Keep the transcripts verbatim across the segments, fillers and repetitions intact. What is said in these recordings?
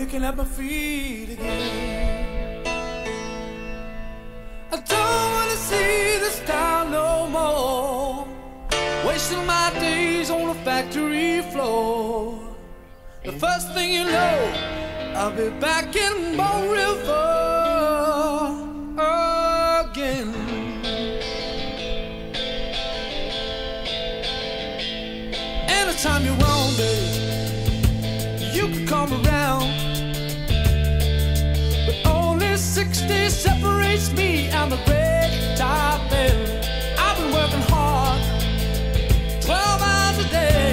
licking at my feet again. I don't wanna see this town no more, wasting my days on the factory floor. The first thing you know, I'll be back in Bow River again. Anytime you want, baby, you can come around. But only sixty separates me and the great top end. I've been working hard, twelve hours a day,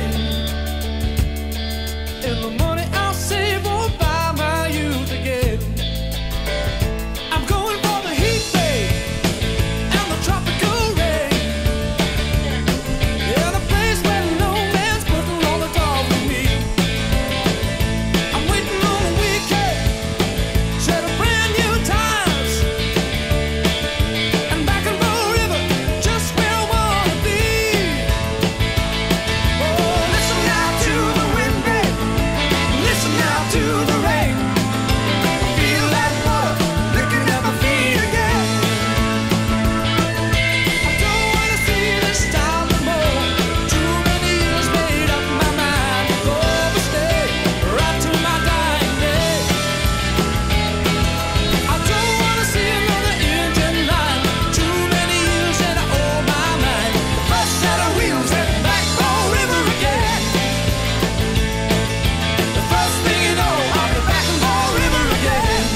and the money I'll save won't buy my youth again. I'm going for the heat, babe, and the tropical rain. Yeah, the place where no man's putting all the dogs with me. I'm waiting on the weekend, set a brand new times, and back in Bow River, just where I wanna be. Oh, listen now to the wind, babe, listen now to the rain. Feel that water licking at my feet again. I don't wanna see this town no more. Too many years made up my mind to go and stay right to my dying day. I don't wanna see another engine light. Too many years and I owe my mind. The first set of wheels heading back Bow River again. The first thing you know, I'll be back in Bow River again.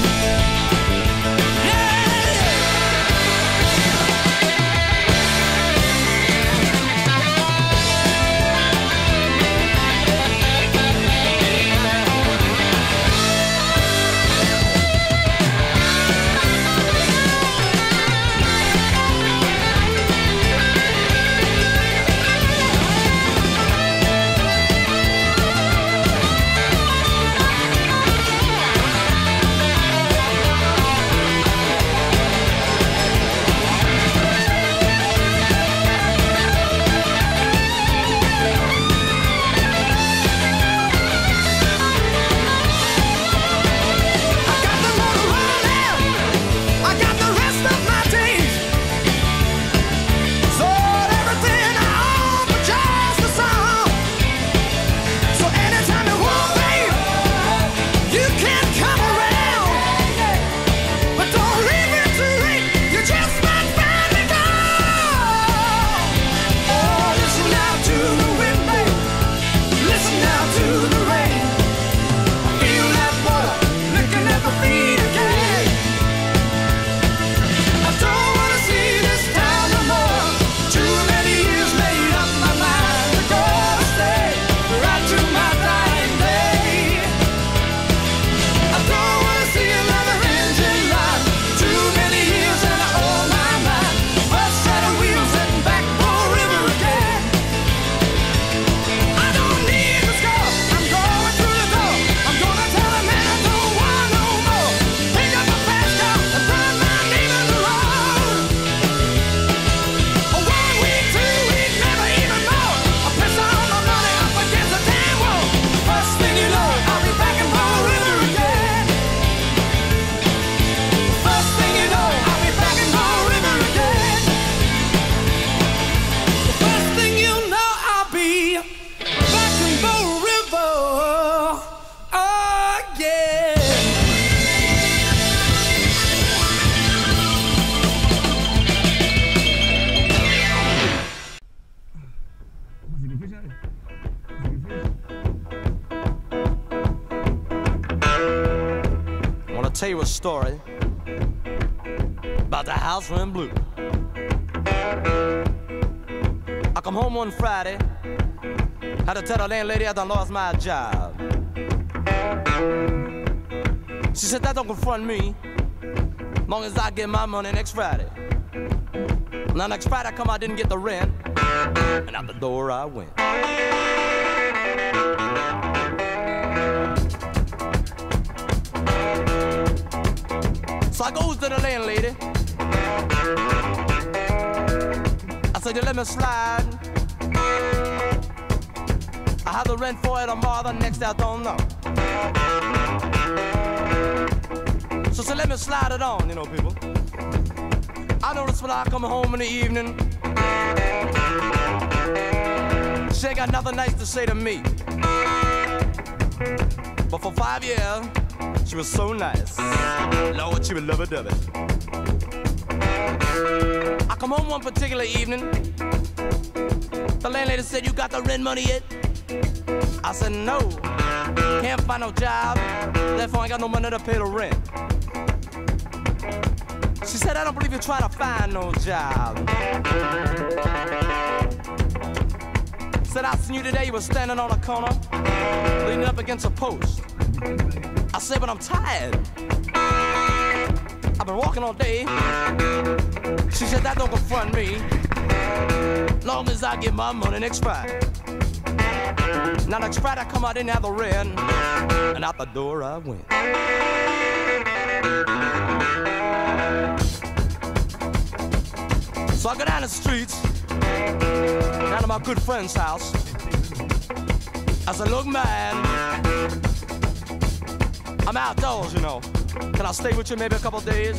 Yeah, yeah. I got the motor running, I got the rest of my days. Sold everything I own for just the song. So anytime you want, babe, you can come around. But don't leave me too late, you just might find me gone. Oh, listen now to the wind, babe, listen now to the rain. I feel that water licking at my feet again. I don't wanna see this town no more. Too many years made up my mind to go and stay right to my dying day. I don't wanna see another engine light. Too many years and I owe my mind. First set of wheels heading back Bow River again. I don't need the score, I'm going through the door. I'm gonna tell a man I don't want no more. Pick up a fast car and burn my name in the road. One week, two weeks, never even more. I press all my money up against the damn wall. First thing you know, I'll be back in Bow River again. First thing you know, I'll be back in Bow River again. The first thing you know, I'll be back in Bow River again. I want to tell you a story about the house went blue. I come home one Friday, had to tell the landlady I done lost my job. She said, that don't confront me, long as I get my money next Friday. Now next Friday I come, I didn't get the rent, and out the door I went. So I goes to the landlady. I said, you let me slide. I have the rent for it tomorrow, the next day I don't know. So, so let me slide it on, you know, people. I notice when I come home in the evening, she ain't got nothing nice to say to me. But for five years, she was so nice. Lord, she was lovey-dovey. I come home one particular evening. The landlady said, "You got the rent money yet?" I said, "No, can't find no job, therefore I ain't got no money to pay the rent." She said, "I don't believe you're trying to find no job." Said, "I seen you today, you were standing on a corner, leaning up against a post." I said, "But I'm tired. I've been walking all day." She said, "That don't confront me, long as I get my money next Friday." Now next Friday I come out, didn't have the rent, and out the door I went. So I go down the streets, down to my good friend's house. I said, "Look, man, I'm outdoors, you know. Can I stay with you maybe a couple days?"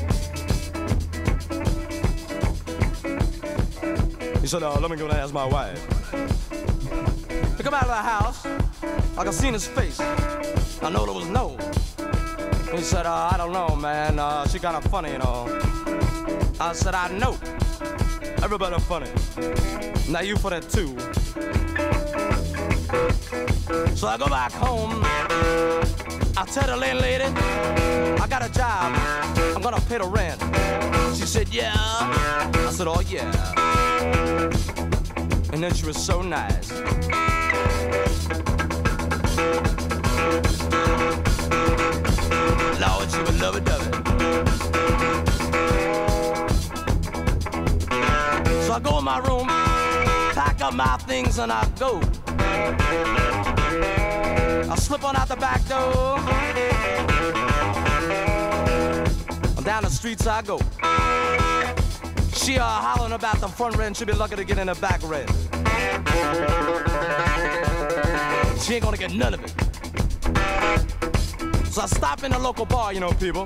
He said, "Uh, let me go and ask my wife." He come out of the house, I could see in his face. I know there was no. He said, uh, "I don't know, man. Uh, she kind of funny, you know." I said, "I know. Everybody funny. Now you funny too." So I go back home. I tell the landlady, "I got a job. I'm gonna pay the rent." She said, "Yeah." I said, "Oh yeah." And then she was so nice. Lord, she was lovey-dovey. So I go in my room, pack up my things, and I go. I slip on out the back door. Down the streets I go. She uh, hollering about the front rent. She'll be lucky to get in the back rent. She ain't gonna get none of it. So I stop in the local bar, you know, people.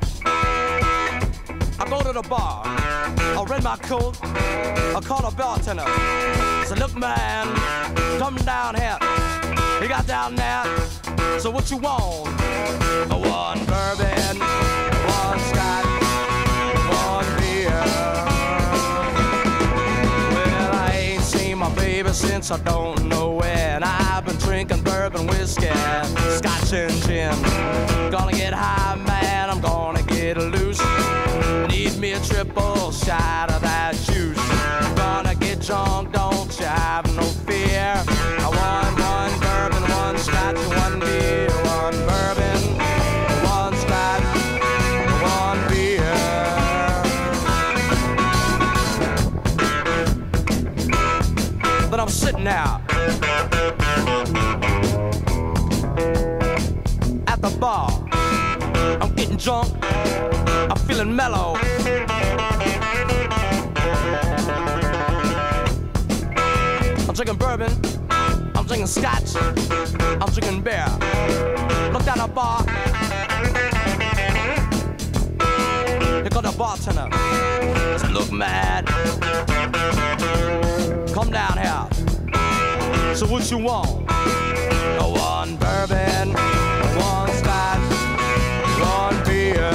I go to the bar. I rent my coat. I call the bartender. I said, "Look, man, come down here." He got down there. "So what you want?" "One bourbon, one scotch, one beer." Well, I ain't seen my baby since I don't know when. I've been drinking bourbon whiskey, scotch and gin. Gonna get high, man, I'm gonna get loose. Need me a triple shot of that juice. Gonna get drunk, don't you have no fear. I want one bourbon, one scotch, one beer. One bourbon, one scotch, one beer. But I'm sitting out at the bar. I'm getting drunk, I'm feeling mellow. I'm drinking bourbon, I'm drinking scotch, I'm drinking beer. Look down the bar, here comes the bartender. I said, "Look, man, come down here. So what you want?" "One bourbon, one scotch, one beer."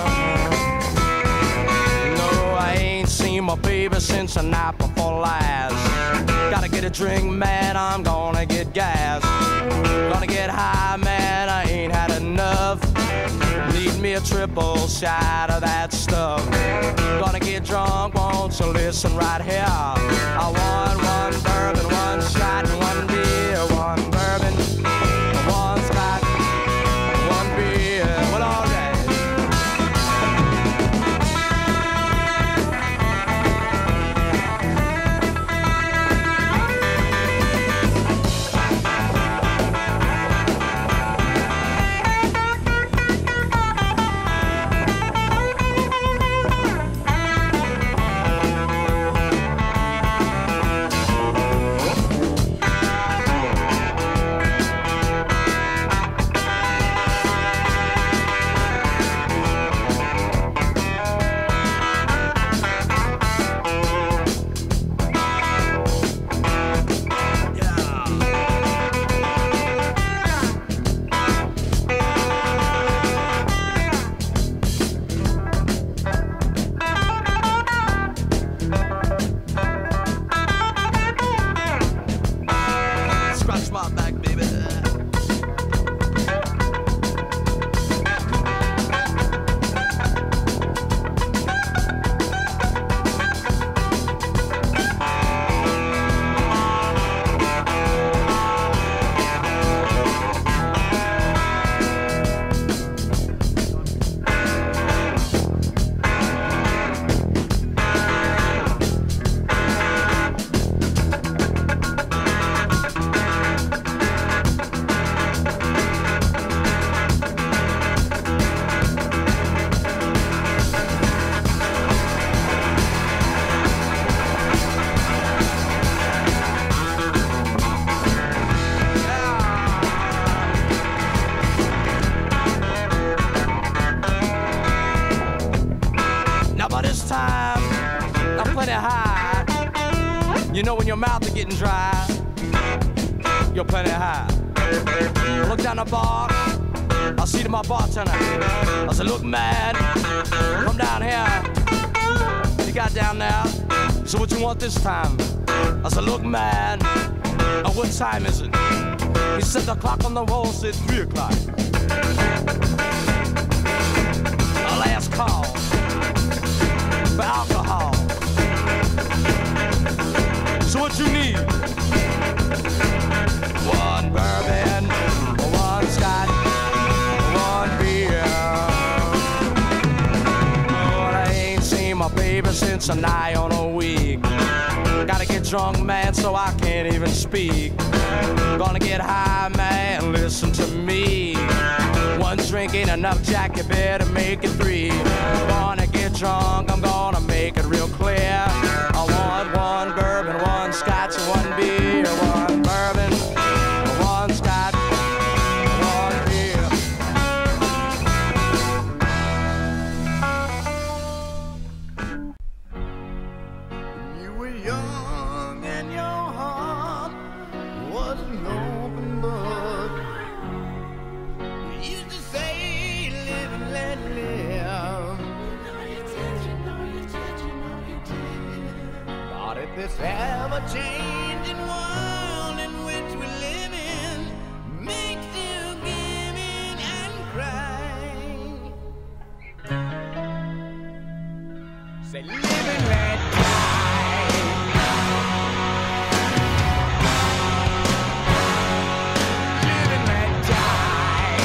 "No, I ain't seen my baby since the night before last. Gotta get a drink, man, I'm gonna get gas. Gonna get high, man, I ain't had enough. Need me a triple shot of that stuff. Gonna get drunk, won't you listen right here. I want one bourbon, one shot, and one beer. One bourbon, one scotch, one beer." Well, all right. plenty high. You know when your mouth is getting dry, you're plenty high. Look down the bar, I see to my bartender. I said, look, man, come down here. He got down there. So what you want this time? I said, look, man, uh, what time is it? He said the clock on the wall said three o'clock. A last call for alcohol. So what you need? One bourbon, one scotch, one beer. Lord, I ain't seen my baby since a nigh on a week. Gotta get drunk, man, so I can't even speak. Gonna get high, man, listen to me. One drink ain't enough, Jack, you better make it three. Gonna get drunk, I'm gonna make it real clear. I want one bourbon, one scotch, one beer. One bourbon, one scotch, one beer. You were young and your heart was an open book. You used to say, live and let live. No, you did, you know you did, you know you did. But if this ever-changing world in which we live in makes you give in and cry, say, live and let die. Live and let die.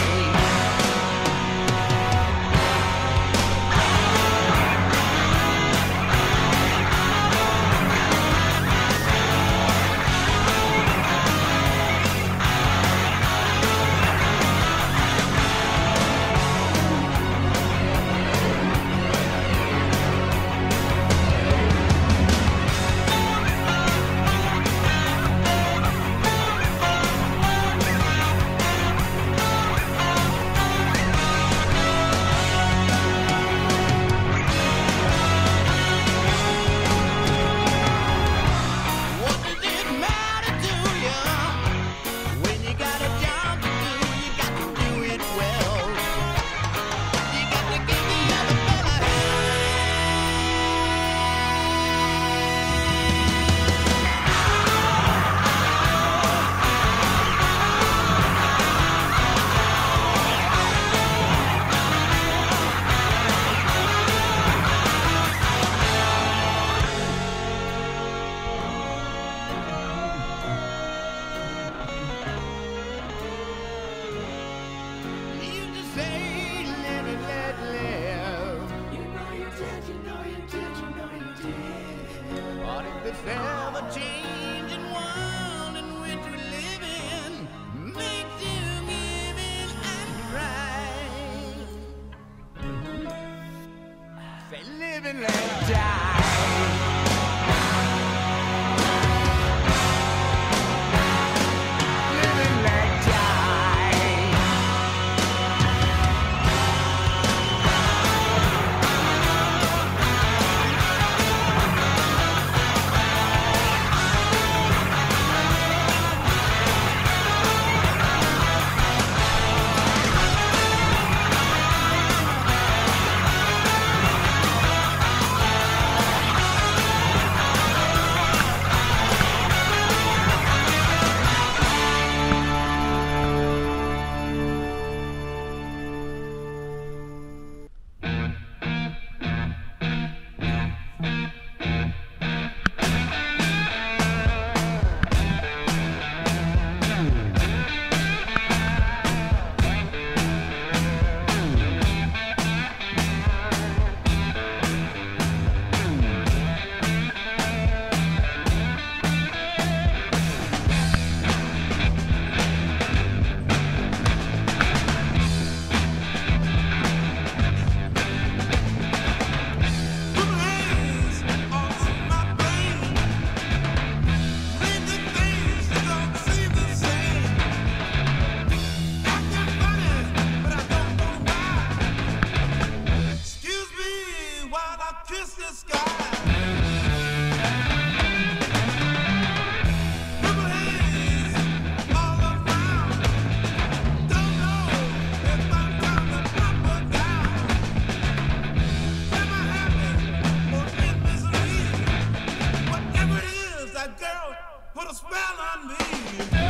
What does it matter to you when you got a job to do? You got to do it well. You got to give the other fella You used to say, live and let live. You know you did, you know you did, you know you did. But if this ever-changing world in which we live in makes you give in and cry, say, live and let die. Live and let die. put a spell on me.